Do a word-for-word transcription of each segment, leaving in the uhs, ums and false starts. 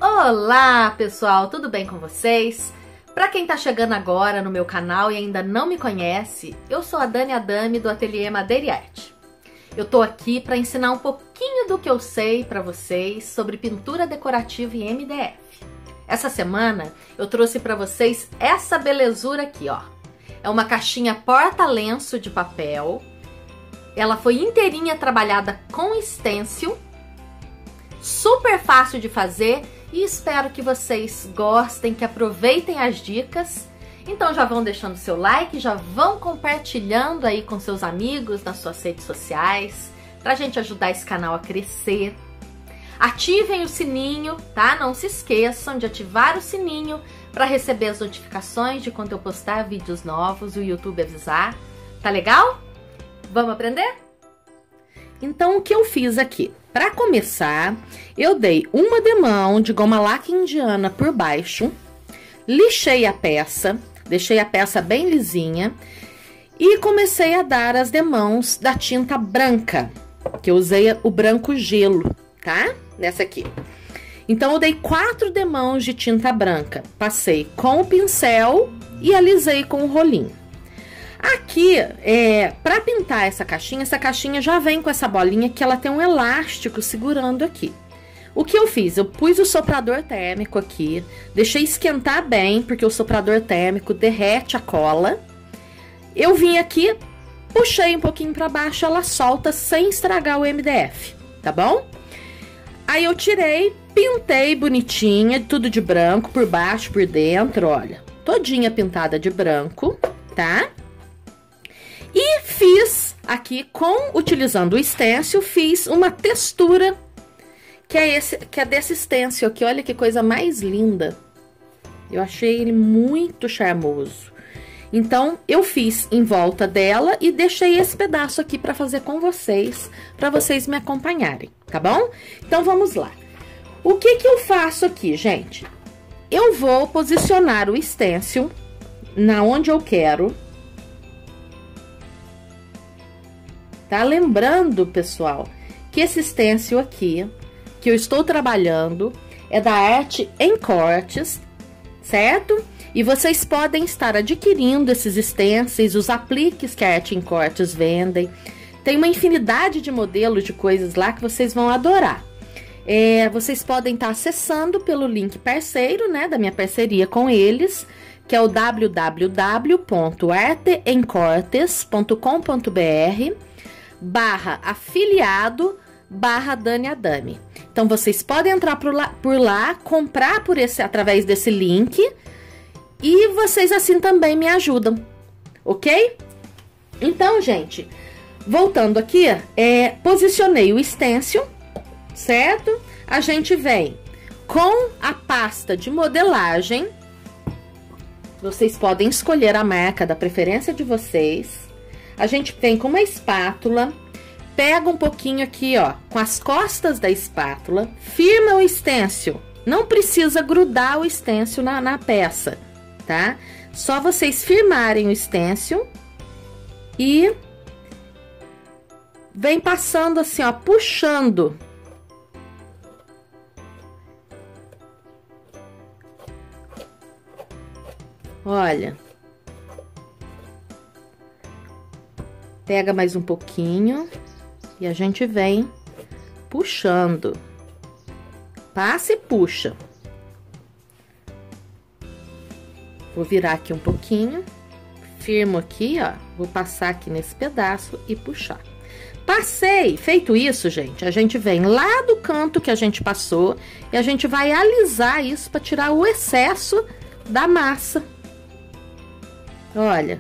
Olá, pessoal, tudo bem com vocês? Para quem tá chegando agora no meu canal e ainda não me conhece, eu sou a Dani Adami do Ateliê Madeira e Arte. Eu tô aqui para ensinar um pouquinho do que eu sei para vocês sobre pintura decorativa e M D F. Essa semana eu trouxe para vocês essa belezura aqui, ó. É uma caixinha porta-lenço de papel. Ela foi inteirinha trabalhada com stencil. Super fácil de fazer e espero que vocês gostem, que aproveitem as dicas. Então já vão deixando seu like, já vão compartilhando aí com seus amigos nas suas redes sociais, pra gente ajudar esse canal a crescer. Ativem o sininho, tá? Não se esqueçam de ativar o sininho para receber as notificações de quando eu postar vídeos novos, o YouTube avisar. Tá legal? Vamos aprender? Então, o que eu fiz aqui? Para começar, eu dei uma demão de goma laca indiana por baixo, lixei a peça, deixei a peça bem lisinha e comecei a dar as demãos da tinta branca, que eu usei o branco gelo, tá? Nessa aqui. Então, eu dei quatro demãos de tinta branca, passei com o pincel e alisei com o rolinho. Aqui, é, para pintar essa caixinha, essa caixinha já vem com essa bolinha que ela tem um elástico segurando aqui. O que eu fiz? Eu pus o soprador térmico aqui, deixei esquentar bem, porque o soprador térmico derrete a cola. Eu vim aqui, puxei um pouquinho para baixo, ela solta sem estragar o M D F, tá bom? Aí eu tirei, pintei bonitinha, tudo de branco, por baixo, por dentro, olha. Todinha pintada de branco, tá? E fiz aqui, com utilizando o stencil, fiz uma textura que é, esse, que é desse stencil aqui. Olha que coisa mais linda. Eu achei ele muito charmoso. Então, eu fiz em volta dela e deixei esse pedaço aqui para fazer com vocês, para vocês me acompanharem, tá bom? Então, vamos lá. O que que eu faço aqui, gente? Eu vou posicionar o stencil na onde eu quero. Tá? Lembrando, pessoal, que esse stencil aqui, que eu estou trabalhando, é da Arte em Cortes, certo? E vocês podem estar adquirindo esses stencils, os apliques que a Arte em Cortes vendem. Tem uma infinidade de modelos de coisas lá que vocês vão adorar. É, vocês podem estar acessando pelo link parceiro, né, da minha parceria com eles, que é o w w w ponto arte em cortes ponto com ponto b r barra afiliado barra Dani Adami. Então, vocês podem entrar por lá, por lá, comprar por esse, através desse link, e vocês assim também me ajudam, ok? Então, gente, voltando aqui, é, posicionei o stencil, certo? A gente vem com a pasta de modelagem, vocês podem escolher a marca da preferência de vocês. A gente vem com uma espátula, pega um pouquinho aqui, ó, com as costas da espátula, firma o stencil. Não precisa grudar o stencil na, na peça, tá? Só vocês firmarem o stencil e vem passando assim, ó, puxando. Olha. Pega mais um pouquinho e a gente vem puxando. Passa e puxa. Vou virar aqui um pouquinho, firmo aqui, ó. Vou passar aqui nesse pedaço e puxar. Passei! Feito isso, gente, a gente vem lá do canto que a gente passou e a gente vai alisar isso para tirar o excesso da massa. Olha.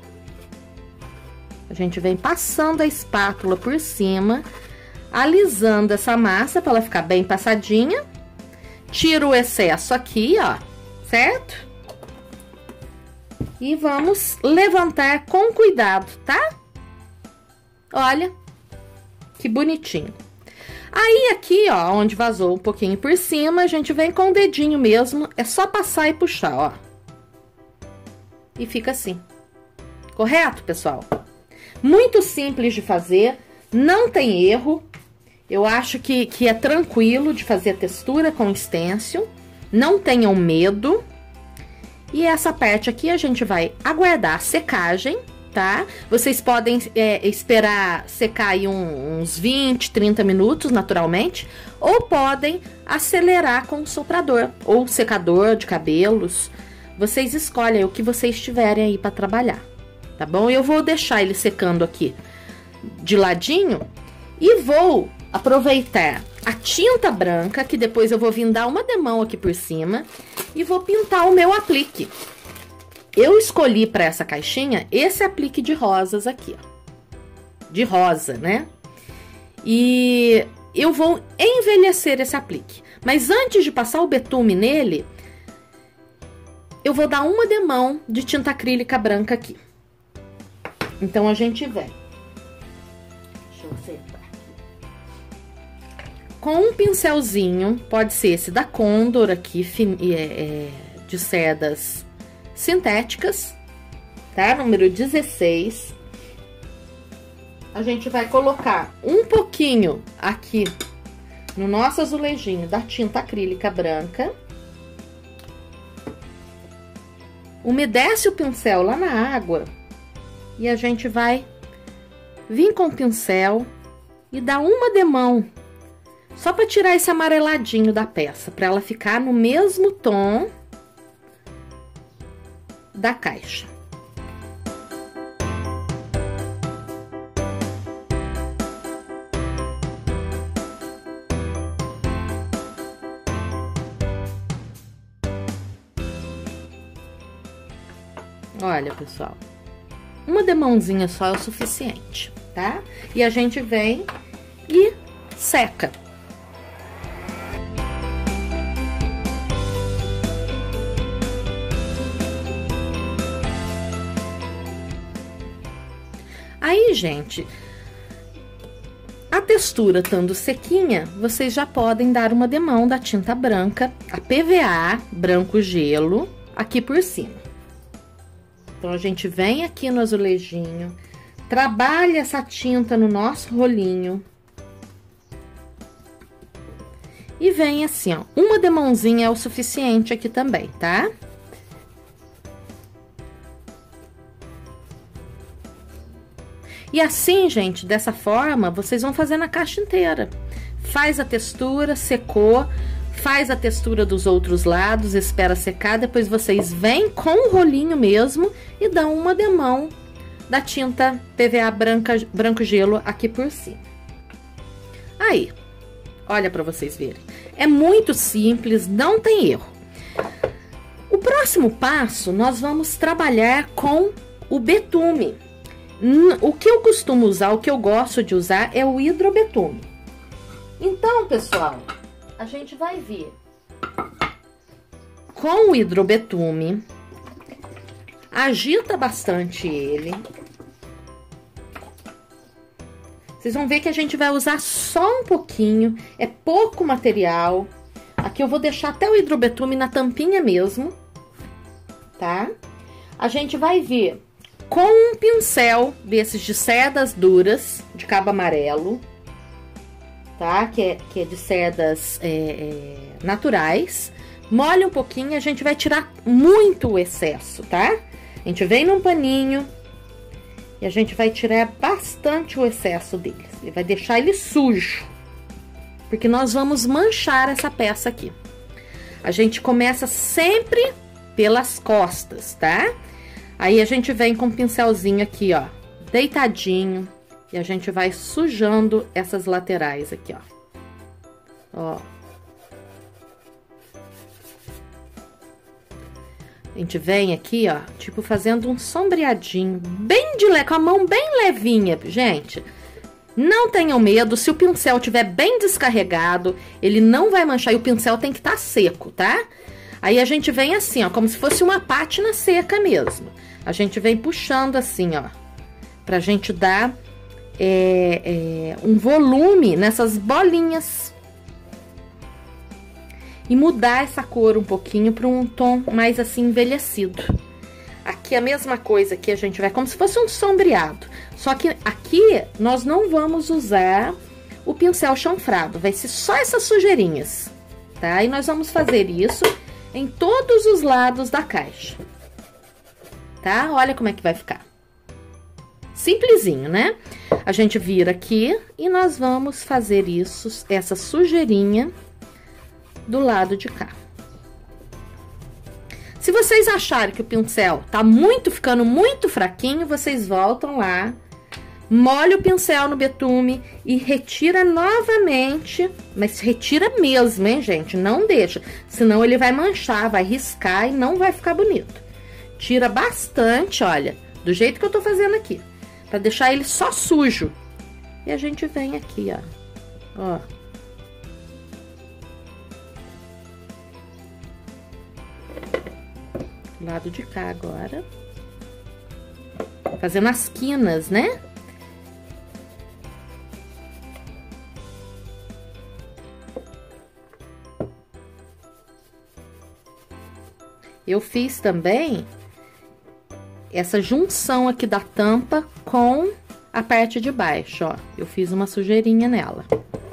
A gente vem passando a espátula por cima, alisando essa massa para ela ficar bem passadinha. Tira o excesso aqui, ó, certo? E vamos levantar com cuidado, tá? Olha, que bonitinho. Aí aqui, ó, onde vazou um pouquinho por cima, a gente vem com o dedinho mesmo, é só passar e puxar, ó. E fica assim. Correto, pessoal? Muito simples de fazer, não tem erro Eu acho que, que é tranquilo de fazer a textura com stencil. Não tenham medo. E essa parte aqui a gente vai aguardar a secagem, tá? Vocês podem é, esperar secar aí um, uns vinte, trinta minutos, naturalmente. Ou podem acelerar com o soprador ou secador de cabelos. Vocês escolhem o que vocês tiverem aí para trabalhar, tá bom? Eu vou deixar ele secando aqui de ladinho e vou aproveitar a tinta branca, que depois eu vou vir dar uma demão aqui por cima, e vou pintar o meu aplique. Eu escolhi para essa caixinha esse aplique de rosas aqui, ó. De rosa, né? E eu vou envelhecer esse aplique. Mas antes de passar o betume nele, eu vou dar uma demão de tinta acrílica branca aqui. Então, a gente vem. Deixa eu acertar aqui. Com um pincelzinho, pode ser esse da Condor aqui, é, é, de cerdas sintéticas, tá? Número dezesseis. A gente vai colocar um pouquinho aqui no nosso azulejinho da tinta acrílica branca. Umedece o pincel lá na água e a gente vai vir com o pincel e dar uma demão, só para tirar esse amareladinho da peça, para ela ficar no mesmo tom da caixa. Olha, pessoal, uma demãozinha só é o suficiente, tá? E a gente vem e seca. Aí, gente, a textura estando sequinha, vocês já podem dar uma demão da tinta branca, a P V A, branco gelo, aqui por cima. Então, a gente vem aqui no azulejinho, trabalha essa tinta no nosso rolinho. E vem assim, ó, uma demãozinha é o suficiente aqui também, tá? E assim, gente, dessa forma, vocês vão fazer na caixa inteira. Faz a textura, secou, faz a textura dos outros lados, espera secar, depois vocês vêm com o rolinho mesmo e dão uma demão da tinta P V A branca, branco gelo aqui por cima. Aí, olha para vocês verem. É muito simples, não tem erro. O próximo passo, nós vamos trabalhar com o betume. O que eu costumo usar, o que eu gosto de usar é o hidrobetume. Então, pessoal, a gente vai vir com o hidrobetume, agita bastante ele. Vocês vão ver que a gente vai usar só um pouquinho, é pouco material. Aqui eu vou deixar até o hidrobetume na tampinha mesmo, tá? A gente vai vir com um pincel desses de cerdas duras, de cabo amarelo, tá? Que é, que é de cerdas é, é, naturais. Molha um pouquinho, a gente vai tirar muito o excesso, tá? A gente vem num paninho e a gente vai tirar bastante o excesso dele. E vai deixar ele sujo, porque nós vamos manchar essa peça aqui. A gente começa sempre pelas costas, tá? Aí a gente vem com o pincelzinho aqui, ó, deitadinho, e a gente vai sujando essas laterais aqui, ó. Ó. A gente vem aqui, ó, tipo, fazendo um sombreadinho, bem de leve, com a mão bem levinha, gente. Não tenham medo, se o pincel estiver bem descarregado, ele não vai manchar, e o pincel tem que estar seco, tá? Aí a gente vem assim, ó, como se fosse uma pátina seca mesmo. A gente vem puxando assim, ó, pra gente dar é, é, um volume nessas bolinhas. E mudar essa cor um pouquinho para um tom mais assim envelhecido. Aqui a mesma coisa que a gente vai, como se fosse um sombreado. Só que aqui nós não vamos usar o pincel chanfrado, vai ser só essas sujeirinhas, tá? E nós vamos fazer isso em todos os lados da caixa, tá? Olha como é que vai ficar. Simplesinho, né? A gente vira aqui e nós vamos fazer isso, essa sujeirinha do lado de cá. Se vocês acharem que o pincel tá muito, ficando muito fraquinho, vocês voltam lá, molha o pincel no betume e retira novamente, mas retira mesmo, hein, gente? Não deixa, senão ele vai manchar, vai riscar e não vai ficar bonito. Tira bastante, olha, do jeito que eu tô fazendo aqui, pra deixar ele só sujo. E a gente vem aqui, ó, ó. Lado de cá agora. Fazendo as quinas, né? Eu fiz também essa junção aqui da tampa com a parte de baixo, ó. Eu fiz uma sujeirinha nela.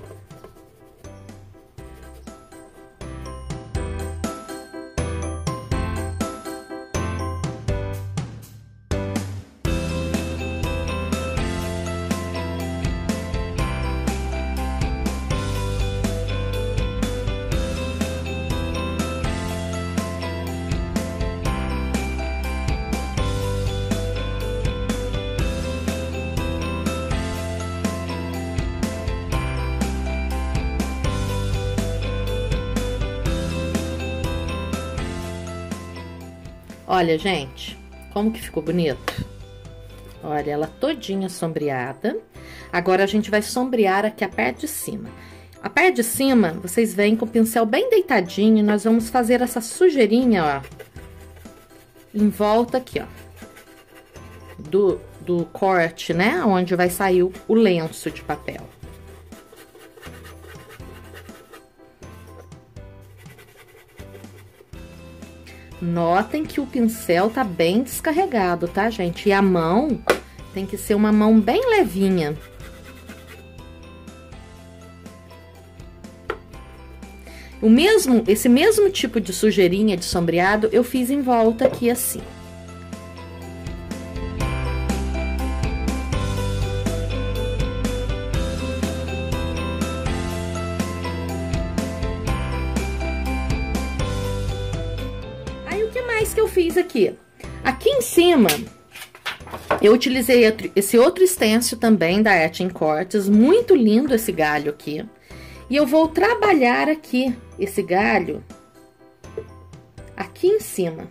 Olha, gente, como que ficou bonito? Olha, ela todinha sombreada. Agora, a gente vai sombrear aqui a parte de cima. A parte de cima, vocês vêm com o pincel bem deitadinho e nós vamos fazer essa sujeirinha, ó, em volta aqui, ó, do, do corte, né? Onde vai sair o, o lenço de papel. Notem que o pincel tá bem descarregado, tá, gente? E a mão tem que ser uma mão bem levinha. O mesmo, esse mesmo tipo de sujeirinha de sombreado, eu fiz em volta aqui assim. Que eu fiz aqui, aqui em cima eu utilizei esse outro stencil também da Arte em Cortes, muito lindo esse galho aqui, e eu vou trabalhar aqui esse galho aqui em cima,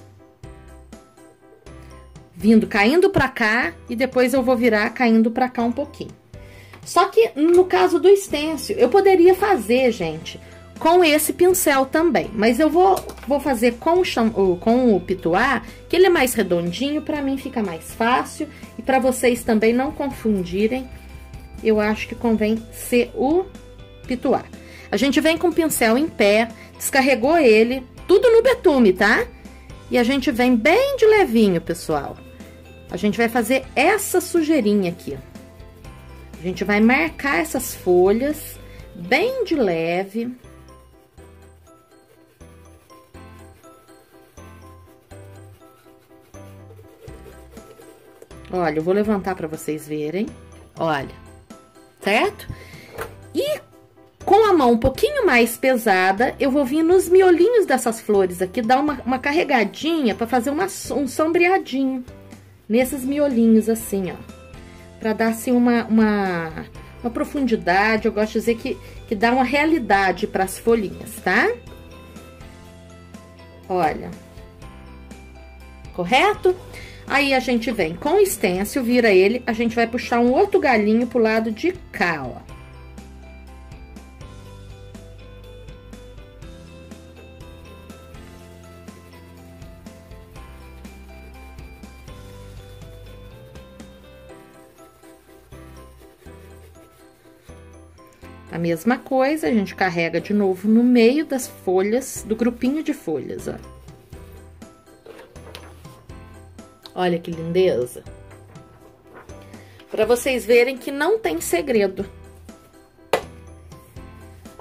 vindo, caindo pra cá, e depois eu vou virar caindo pra cá um pouquinho. Só que no caso do stencil, eu poderia fazer, gente, com esse pincel também, mas eu vou, vou fazer com o, com o pituá, que ele é mais redondinho, pra mim fica mais fácil, e pra vocês também não confundirem, eu acho que convém ser o pituá. A gente vem com o pincel em pé, descarregou ele, tudo no betume, tá? E a gente vem bem de levinho, pessoal. A gente vai fazer essa sujeirinha aqui. A gente vai marcar essas folhas bem de leve. Olha, eu vou levantar para vocês verem, olha, certo? E com a mão um pouquinho mais pesada, eu vou vir nos miolinhos dessas flores aqui, dar uma, uma carregadinha para fazer uma, um sombreadinho nesses miolinhos assim, ó. Para dar assim uma, uma, uma profundidade, eu gosto de dizer que, que dá uma realidade para as folhinhas, tá? Olha, correto? Aí, a gente vem com o stencil, vira ele, a gente vai puxar um outro galinho pro lado de cá, ó. A mesma coisa, a gente carrega de novo no meio das folhas, do grupinho de folhas, ó. Olha que lindeza. Para vocês verem que não tem segredo.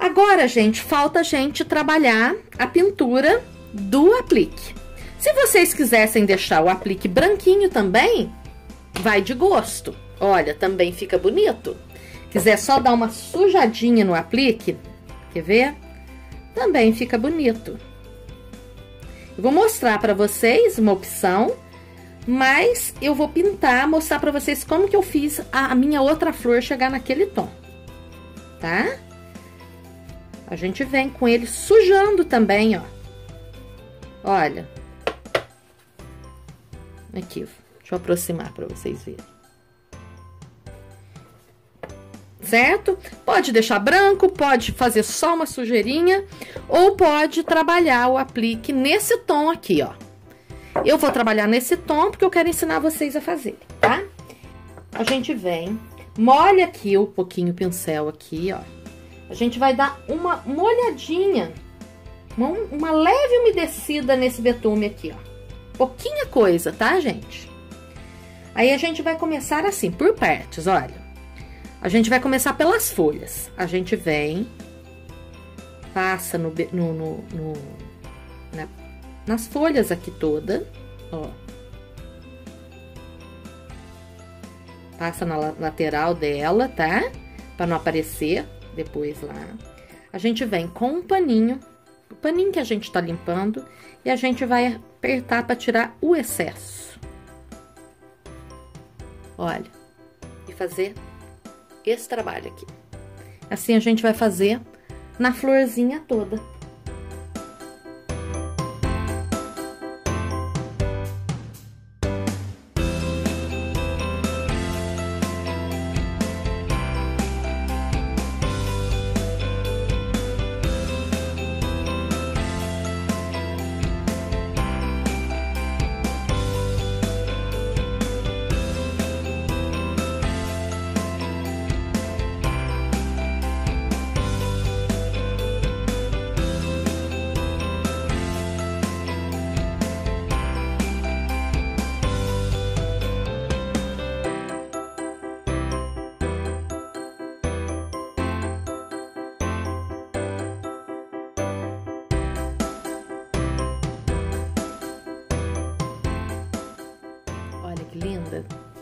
Agora, gente, falta a gente trabalhar a pintura do aplique. Se vocês quisessem deixar o aplique branquinho também, vai de gosto. Olha, também fica bonito. Quiser só dar uma sujadinha no aplique, quer ver? Também fica bonito. Eu vou mostrar pra vocês uma opção, mas eu vou pintar, mostrar pra vocês como que eu fiz a minha outra flor chegar naquele tom, tá? A gente vem com ele sujando também, ó. Olha. Aqui, deixa eu aproximar pra vocês verem. Certo? Pode deixar branco, pode fazer só uma sujeirinha, ou pode trabalhar o aplique nesse tom aqui, ó. Eu vou trabalhar nesse tom porque eu quero ensinar vocês a fazer, tá? A gente vem, molha aqui um pouquinho o pincel aqui, ó. A gente vai dar uma molhadinha, uma, uma leve umedecida nesse betume aqui, ó. Pouquinha coisa, tá, gente? Aí a gente vai começar assim, por partes, olha. A gente vai começar pelas folhas. A gente vem, passa no, no, no, no na, nas folhas aqui toda, ó. Passa na lateral dela, tá? Pra não aparecer depois lá. A gente vem com um paninho, o paninho que a gente tá limpando, e a gente vai apertar pra tirar o excesso. Olha, e fazer esse trabalho aqui. Assim a gente vai fazer na florzinha toda. Linda.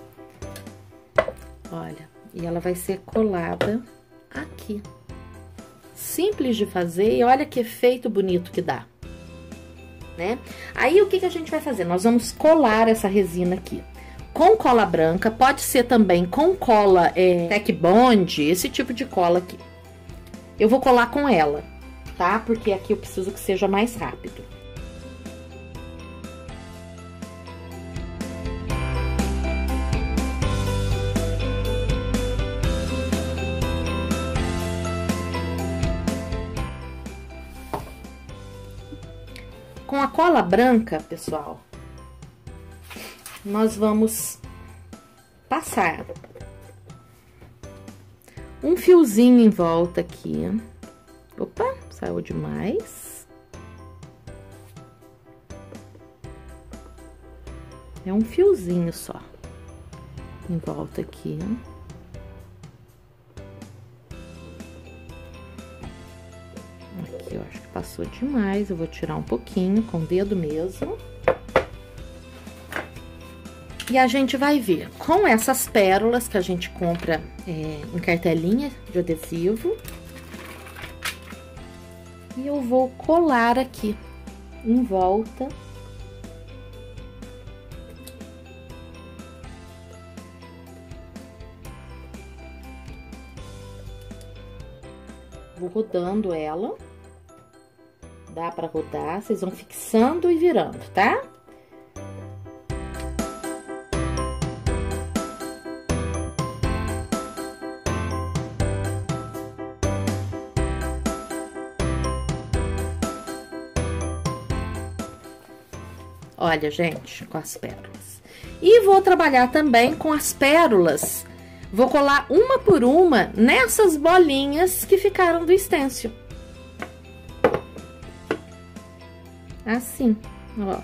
Olha, e ela vai ser colada aqui. Simples de fazer e olha que efeito bonito que dá, né? Aí, o que que a gente vai fazer? Nós vamos colar essa resina aqui com cola branca, pode ser também com cola é, Tec Bond, esse tipo de cola aqui. Eu vou colar com ela, tá? Porque aqui eu preciso que seja mais rápido. Com a cola branca, pessoal, nós vamos passar um fiozinho em volta aqui. Opa, saiu demais. É um fiozinho só em volta aqui. Aqui eu acho que passou demais, eu vou tirar um pouquinho com o dedo mesmo. E a gente vai ver com essas pérolas que a gente compra é, em cartelinha de adesivo. E eu vou colar aqui em volta. Vou rodando ela. Dá pra rodar, vocês vão fixando e virando, tá? Olha, gente, com as pérolas. E vou trabalhar também com as pérolas. Vou colar uma por uma nessas bolinhas que ficaram do stencil. Assim, ó.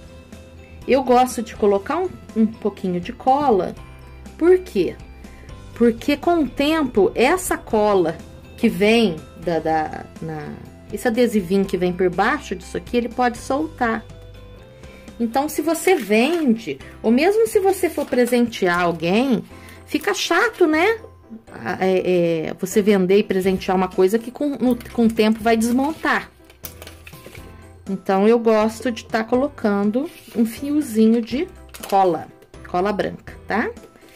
Eu gosto de colocar um, um pouquinho de cola. Por quê? porque com o tempo, essa cola que vem da, da na, esse adesivinho que vem por baixo disso aqui, ele pode soltar. Então, se você vende, ou mesmo se você for presentear alguém, fica chato, né? É, é, você vender e presentear uma coisa que com, no, com o tempo vai desmontar. Então, eu gosto de estar tá colocando um fiozinho de cola, cola branca, tá?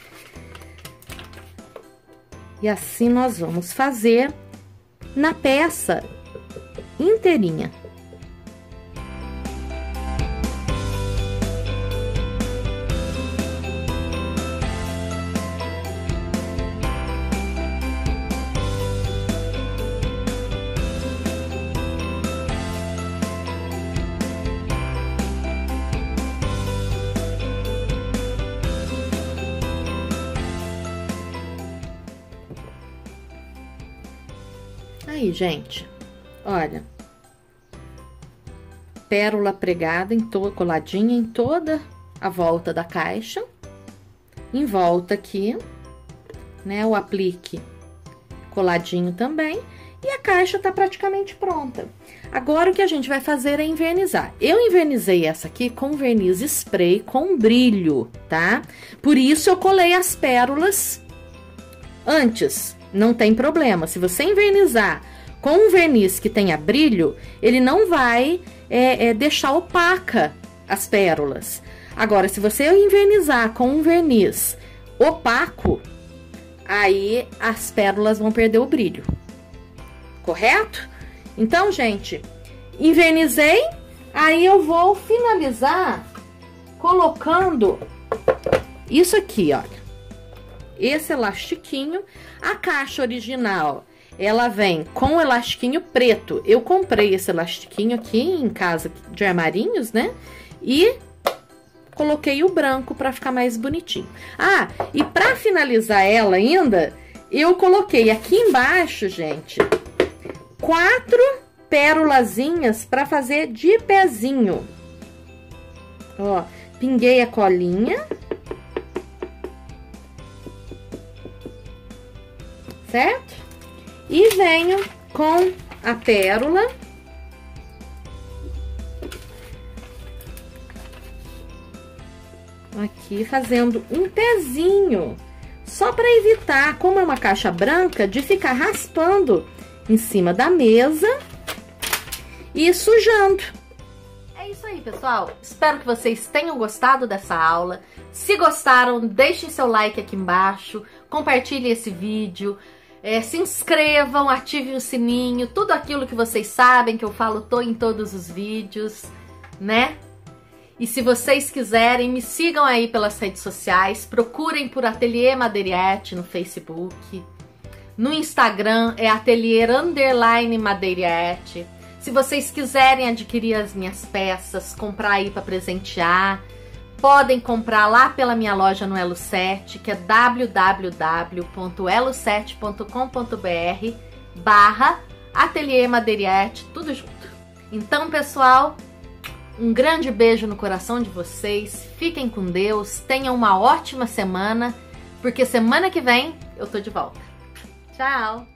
E assim nós vamos fazer na peça inteirinha. Aí, gente, olha, pérola pregada, em to coladinha em toda a volta da caixa, em volta aqui, né, o aplique coladinho também, e a caixa tá praticamente pronta. Agora, o que a gente vai fazer é invernizar. Eu invernizei essa aqui com verniz spray com brilho, tá? Por isso, eu colei as pérolas antes. Não tem problema, se você invernizar com um verniz que tenha brilho, ele não vai é, é, deixar opaca as pérolas. Agora, se você invernizar com um verniz opaco, aí as pérolas vão perder o brilho, correto? Então, gente, invernizei, aí eu vou finalizar colocando isso aqui, olha. Esse elastiquinho, a caixa original, ela vem com o elastiquinho preto. Eu comprei esse elastiquinho aqui em casa de armarinhos, né? E coloquei o branco para ficar mais bonitinho. Ah, e para finalizar ela ainda, eu coloquei aqui embaixo, gente, quatro pérolazinhas para fazer de pezinho. Ó, pinguei a colinha. Certo? E venho com a pérola. Aqui fazendo um pezinho. Só para evitar, como é uma caixa branca, de ficar raspando em cima da mesa e sujando. É isso aí, pessoal. Espero que vocês tenham gostado dessa aula. Se gostaram, deixem seu like aqui embaixo. Compartilhem esse vídeo. É, se inscrevam, ativem o sininho, tudo aquilo que vocês sabem que eu falo tô em todos os vídeos, né? E se vocês quiserem, me sigam aí pelas redes sociais, procurem por Ateliê Madeiriette no Facebook, no Instagram é Ateliê Underline Madeiriette. Se vocês quiserem adquirir as minhas peças, comprar aí para presentear, podem comprar lá pela minha loja no Elo sete, que é w w w ponto elo sete ponto com ponto b r barra Ateliê Madeiriette, tudo junto. Então, pessoal, um grande beijo no coração de vocês, fiquem com Deus, tenham uma ótima semana, porque semana que vem eu tô de volta. Tchau!